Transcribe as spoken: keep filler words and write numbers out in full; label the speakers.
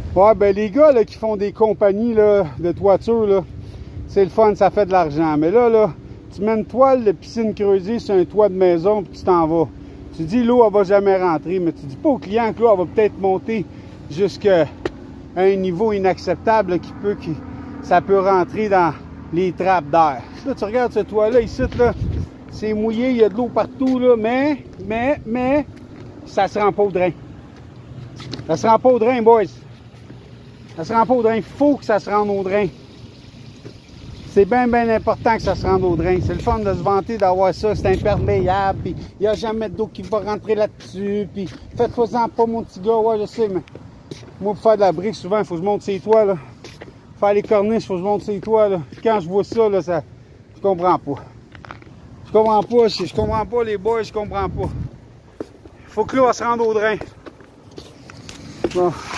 Speaker 1: Ouais, ben les gars là, qui font des compagnies là, de toiture, là, c'est le fun, ça fait de l'argent. Mais là, là, tu mets une toile de piscine creusée sur un toit de maison, puis tu t'en vas. Tu dis l'eau, elle va jamais rentrer, mais tu dis pas au client que l'eau, elle va peut-être monter jusqu'à un niveau inacceptable là, qui peut, qui, ça peut rentrer dans les trappes d'air. Là, tu regardes ce toit-là, ici, là, c'est mouillé, il y a de l'eau partout, là, mais, mais, mais, ça se rend pas au drain. Ça se rend pas au drain, boys. Ça se rend pas au drain. Il faut que ça se rende au drain. C'est bien, bien important que ça se rende au drain. C'est le fun de se vanter d'avoir ça. C'est imperméable. Puis il n'y a jamais d'eau qui va rentrer là-dessus. Puis faites-vous-en pas, mon petit gars. Ouais, je sais, mais moi, pour faire de la brique, souvent, il faut que je monte ces toits, là. Faire les corniches, il faut que je monte ces toits, là. Puis quand je vois ça, là, ça... je comprends pas. Je comprends pas. Je, je comprends pas, les boys, je comprends pas. Faut que l'eau se rende au drain. Bon.